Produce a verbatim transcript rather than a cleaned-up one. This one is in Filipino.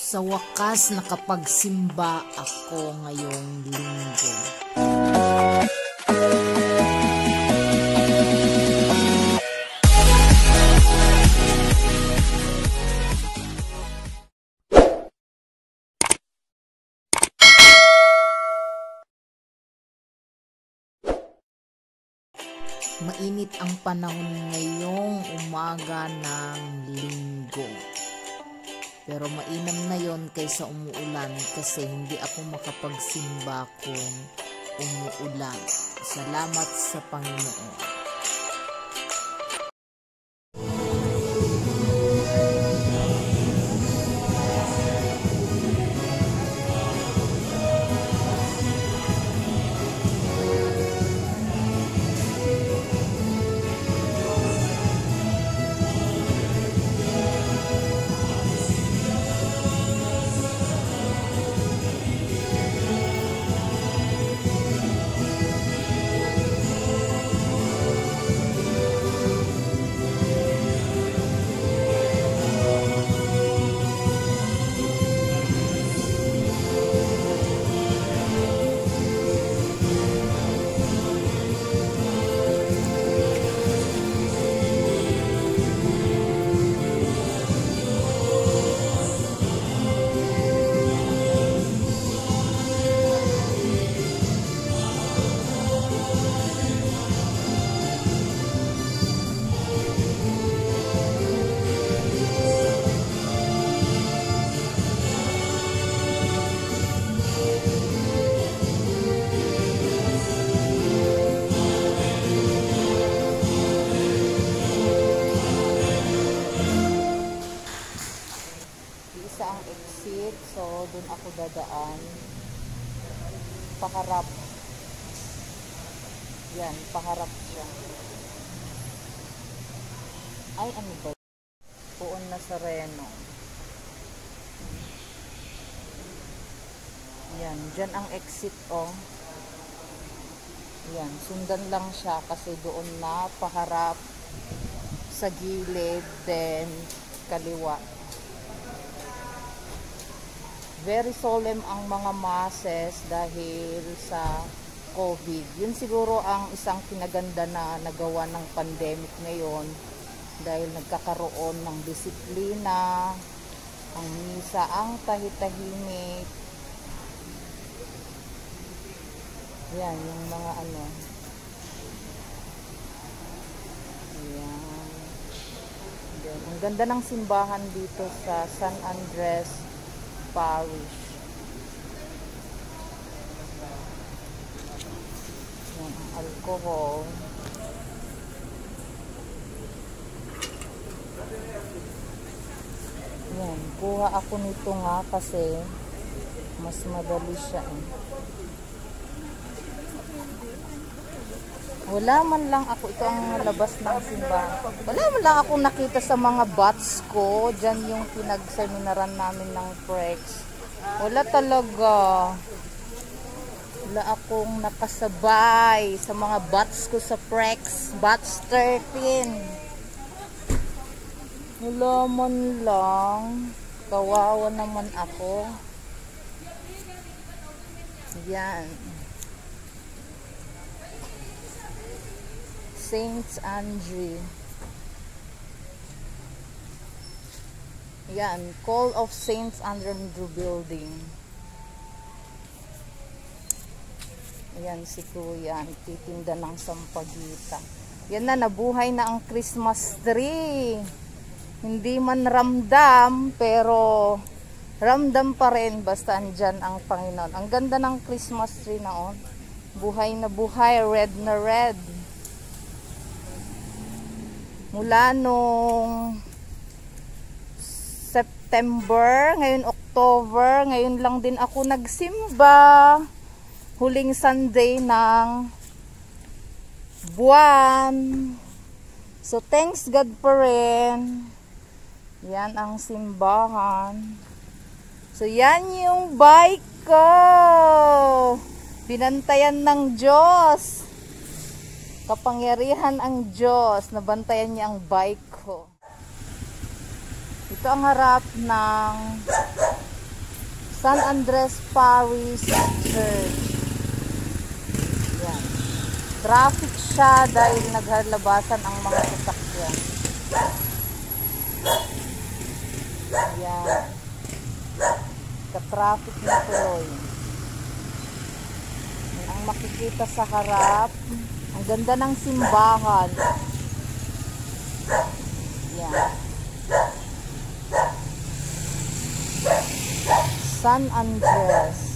Sa wakas, nakapagsimba ako ngayong linggo. Mainit ang panahon ngayong umaga ng linggo. Pero mainam na yon kaysa umuulan kasi hindi ako makapagsimba kung umuulan. Salamat sa Panginoon. Ang exit, so dun ako dadaan paharap, yan, paharap siya. Ay, ano ba? Puon na sa Reno. Yan, dyan ang exit, oh. Yan, sundan lang siya kasi doon na paharap sa gilid, then kaliwa. Very solemn ang mga masses dahil sa COVID. Yun siguro ang isang pinaganda na nagawa ng pandemic ngayon dahil nagkakaroon ng disiplina, ang misa ang tahitahimik. Yan, yung mga ano. Yan. Then, ang ganda ng simbahan dito sa San Andres Parish. Yan, ang alcohol. Yan, kuha ako nito nga kasi mas madali siya. Eh. Wala man lang ako, ito ang labas ng simbahan. Wala man lang ako nakita sa mga bats ko. Diyan yung pinagseminaran namin ng Prex. Wala talaga. Wala akong nakasabay sa mga bats ko sa Prex. Bats thirteen. Wala man lang. Kawawa naman ako. Yan. Saint Andre. Yan, Call of Saint Andrew Building. Yan si Kuya, titinda ng sampagita. Yan na, nabuhay na ang Christmas tree. Hindi man ramdam, pero ramdam pa rin basta andyan ang Panginoon. Ang ganda ng Christmas tree na, oh. Buhay na buhay, red na red. Mula nung September, ngayon October, ngayon lang din ako nagsimba. Huling Sunday ng buwan. So, thanks God pa rin. Yan ang simbahan. So, yan yung bike ko. Binantayan ng Diyos. Kapangyarihan ang Diyos, nabantayan niya ang bike ko. Ito ang harap ng San Andres Parish Church. Yan. Traffic siya dahil naghalabasan ang mga sasakyan. Yan. Ka-traffic na tuloy. Ang makikita sa harap, ang ganda ng simbahan. Yan. San Andres.